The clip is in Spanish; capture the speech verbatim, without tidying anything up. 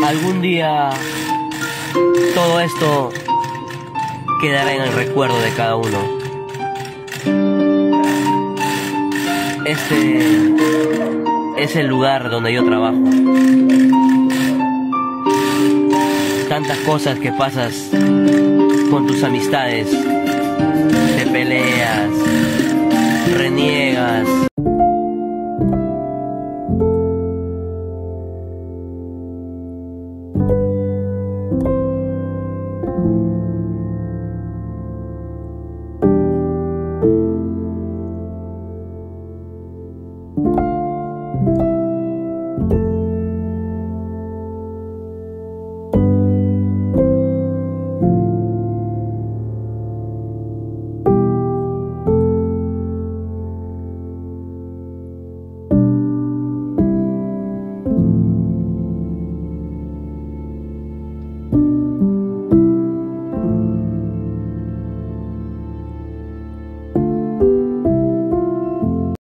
Algún día todo esto quedará en el recuerdo de cada uno. Este es el lugar donde yo trabajo. Tantas cosas que pasas con tus amistades, te peleas, reniegas.